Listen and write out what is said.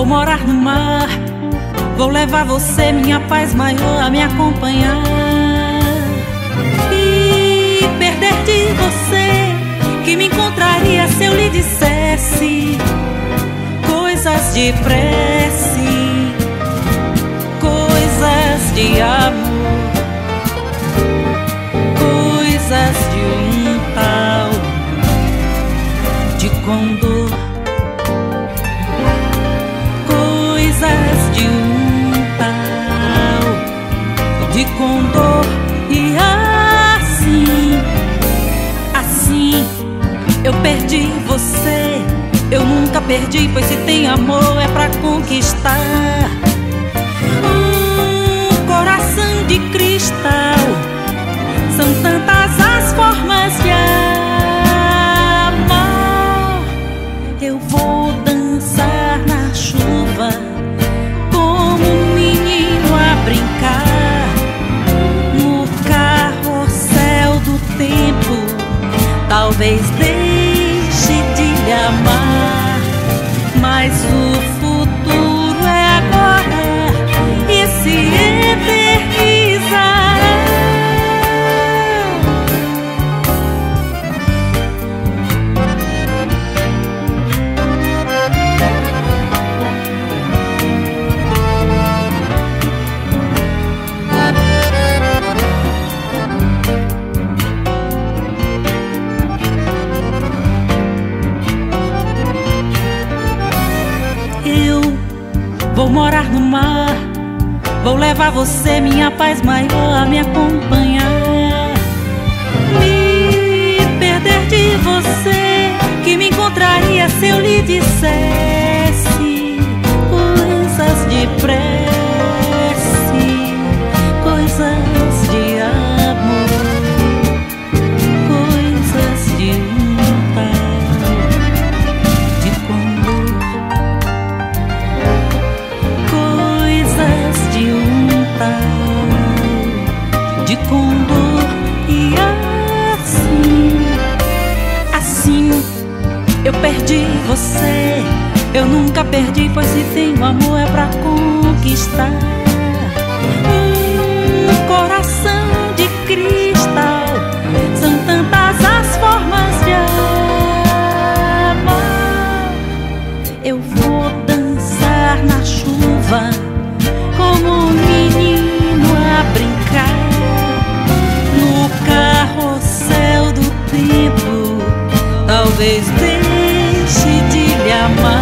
Vou morar no mar, vou levar você, minha paz maior, a me acompanhar. E perder de você, que me encontraria se eu lhe dissesse coisas de prece, coisas de amor, coisas de um tal de condor, coisas de um tal de condor. E assim eu perdi você. Eu nunca perdi, pois se tem amor é pra conquistar. Um coração de cristal, são tantas as formas de amar. Eu vou dançar na chuva, como um menino a brincar, no carrossel do tempo. Talvez deixe de lhe amar, mas o futuro é agora e se eternizará. Vou morar no mar, vou levar você, minha paz maior, a me acompanhar. Me perder de você, que me encontraria se eu lhe dissesse coisas de prece, coisas de amor, coisas de um tal de condor, de um tal de condor. E assim eu perdi você. Eu nunca perdi, pois se tenho amor é pra conquistar. Um coração de cristal, são tantas as formas de amar. Eu vou dançar na chuva, como um menino a brincar, no carrossel do tempo. Talvez deixe de lhe amar,